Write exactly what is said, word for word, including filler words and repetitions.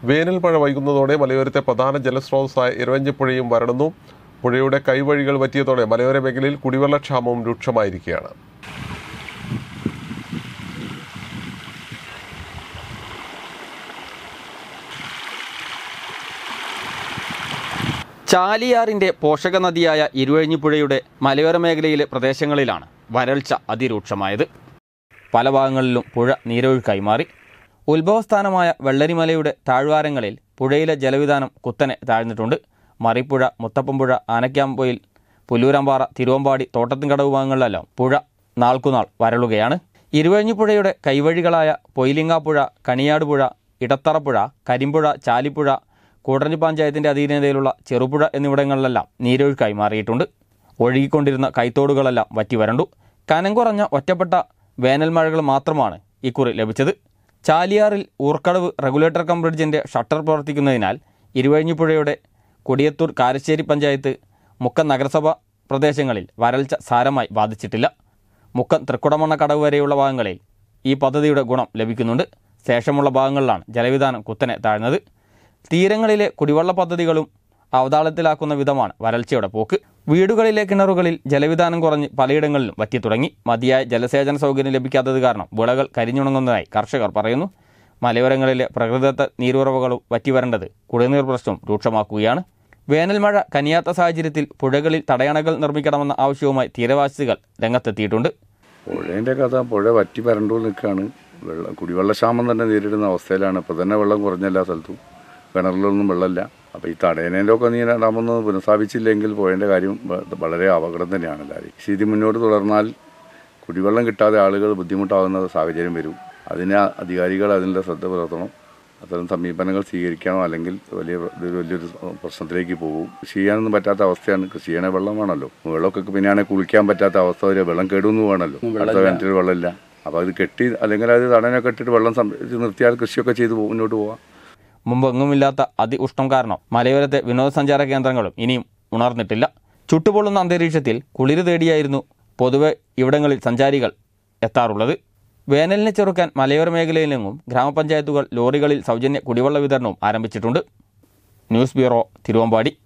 വേനൽ മഴ വൈകുന്നതോടെ മലയോരത്തെ പ്രധാന ജലസ്രോതസ്സായ ഇരവഞ്ചിപ്പുഴയും വരളുന്നു. പുഴയുടെ കൈവഴികൾ വറ്റിയതോടെ മലയോര മേഖലയിൽ കുടിവെള്ളക്ഷാമവും രൂക്ഷമായിരിക്കുകയാണ്. ചാലിയാറിൻ്റെ പോഷക നദിയായ ഇരുവഴിഞ്ഞിപ്പുഴയുടെ മലയോര മേഖലയിലെ പ്രദേശങ്ങളിലാണ് വരൾച്ച അതിരൂക്ഷമായത്. പല ഭാഗങ്ങളിലും പുഴ നീരൊഴുക്കായി മാറി. ഉത്ഭവസ്ഥാനമായ വെള്ളരിമലയുടെ താഴ്വാരങ്ങളിൽ പുഴയിലെ ജലവിധാനം കുത്തനെ താഴ്ന്നിട്ടുണ്ട്. മറിപ്പുഴ, മുത്തപ്പൻപുഴ, ആനക്കാംപൊയിൽ, പുല്ലൂരാമ്പാറ, തിരുവമ്പാടി, തോട്ടത്തിൻകടവ് ഭാഗങ്ങളിലെല്ലാം പുഴ നാൾക്കുനാൾ വരളുകയാണ്. ഇരുവഴിഞ്ഞിപ്പുഴയുടെ കൈവഴികളായ പൊയിലിങ്ങാപ്പുഴ, കണിയാട് പുഴ, ഇടത്തറപ്പുഴ, കരിമ്പുഴ, ചാലിപ്പുഴ, കൂടരഞ്ഞി പഞ്ചായത്തിൻ്റെ അധീനതയിലുള്ള ചെറുപുഴ എന്നിവിടങ്ങളിലെല്ലാം നീരൊഴുക്കായി മാറിയിട്ടുണ്ട്. ഒഴുകിക്കൊണ്ടിരുന്ന കൈത്തോടുകളെല്ലാം വറ്റി വരണ്ടു. കനം കുറഞ്ഞ ഒറ്റപ്പെട്ട വേനൽ മഴകൾ മാത്രമാണ് ഇക്കുറി ലഭിച്ചത്. ചാലിയാറിൽ ഊർക്കടവ് റെഗുലേറ്റർ കം ബ്രിഡ്ജിൻ്റെ ഷട്ടർ പ്രവർത്തിക്കുന്നതിനാൽ ഇരുവഴിഞ്ഞിപ്പുഴയുടെ കൊടിയത്തൂർ, കാരശ്ശേരി പഞ്ചായത്ത്, മുക്കം നഗരസഭ പ്രദേശങ്ങളിൽ വരൾച്ച സാരമായി ബാധിച്ചിട്ടില്ല. മുക്കം തൃക്കുടമണ്ണ കടവ് വരെയുള്ള ഭാഗങ്ങളിൽ ഈ പദ്ധതിയുടെ ഗുണം ലഭിക്കുന്നുണ്ട്. ശേഷമുള്ള ഭാഗങ്ങളിലാണ് ജലവിധാനം കുത്തനെ താഴ്ന്നത്. തീരങ്ങളിലെ കുടിവെള്ള പദ്ധതികളും അവതാളത്തിലാക്കുന്ന വിധമാണ് വരൾച്ചയുടെ പോക്ക്. വീടുകളിലെ കിണറുകളിൽ ജലവിധാനം കുറഞ്ഞ് പലയിടങ്ങളിലും വറ്റിത്തുടങ്ങി. മതിയായ ജലസേചന സൗകര്യം ലഭിക്കാത്തത് കാരണം വിളകൾ കരിഞ്ഞുണങ്ങുന്നതായി കർഷകർ പറയുന്നു. മലയോരങ്ങളിലെ പ്രകൃതിദത്ത നീരുറവകളും വറ്റിവരേണ്ടത് കുടിനീർ പ്രശ്നം രൂക്ഷമാക്കുകയാണ്. വേനൽ മഴ കനിയാത്ത സാഹചര്യത്തിൽ പുഴകളിൽ തടയണകൾ നിർമ്മിക്കണമെന്ന ആവശ്യവുമായി തീരവാസികൾ രംഗത്തെത്തിയിട്ടുണ്ട്. പുഴേൻ്റെ കഥ പുഴ വറ്റി വരണ്ടു നിൽക്കുകയാണ്. വെള്ളം കുടിവെള്ളക്ഷാമം തന്നെ നേരിടുന്ന അവസ്ഥയിലാണ്. ഇപ്പോൾ തന്നെ വെള്ളം കുറഞ്ഞ എല്ലാ സ്ഥലത്തും കിണറിലൊന്നും വെള്ളമില്ല. അപ്പോൾ ഈ തടയണേൻ്റെ ഒക്കെ നീ രണ്ടാമൊന്ന് പുനഃസ്ഥാപിച്ചില്ലെങ്കിൽ പുഴേൻ്റെ കാര്യം വളരെ അപകടം തന്നെയാണ്. എല്ലാവരും സ്ഥിതി മുന്നോട്ട് തുടർന്നാൽ കുടിവെള്ളം കിട്ടാതെ ആളുകൾ ബുദ്ധിമുട്ടാകുന്ന സാഹചര്യം വരും. അതിന് അധികാരികൾ അതിൻ്റെ ശ്രദ്ധ പുലർത്തണം. അത്തരം സമീപനങ്ങൾ സ്വീകരിക്കണോ, അല്ലെങ്കിൽ വലിയ ഇതൊരു വലിയൊരു പ്രശ്നത്തിലേക്ക് പോകും. കൃഷി ചെയ്യാനൊന്നും പറ്റാത്ത അവസ്ഥയാണ്. കൃഷി ചെയ്യണ വെള്ളം വേണമല്ലോ. വെള്ളമൊക്കെ പിന്നെയാണെങ്കിൽ കുളിക്കാൻ പറ്റാത്ത അവസ്ഥ വരെ. വെള്ളം കേടുന്നു വേണമല്ലോ. അടുത്ത വേനറ്റിൽ വെള്ളമില്ല. അപ്പോൾ അത് കെട്ടി അല്ലെങ്കിൽ അത് തടനൊക്കെ ഇട്ടിട്ട് വെള്ളം സംരക്ഷിച്ച് നിർത്തിയാൽ കൃഷിയൊക്കെ ചെയ്ത് മുന്നോട്ട് പോകാം. മുമ്പെങ്ങുമില്ലാത്ത അതി ഉഷ്ണം കാരണം മലയോരത്തെ വിനോദസഞ്ചാര കേന്ദ്രങ്ങളും ഇനിയും ഉണർന്നിട്ടില്ല. ചുട്ടുപൊള്ളുന്ന അന്തരീക്ഷത്തിൽ കുളിര് തേടിയായിരുന്നു പൊതുവെ ഇവിടങ്ങളിൽ സഞ്ചാരികൾ എത്താറുള്ളത്. വേനലിനെ ചെറുക്കാൻ മലയോര മേഖലയിലെങ്ങും ഗ്രാമപഞ്ചായത്തുകൾ ലോറികളിൽ സൗജന്യ കുടിവെള്ള വിതരണവും ആരംഭിച്ചിട്ടുണ്ട്. News bureau, Thiruvambady.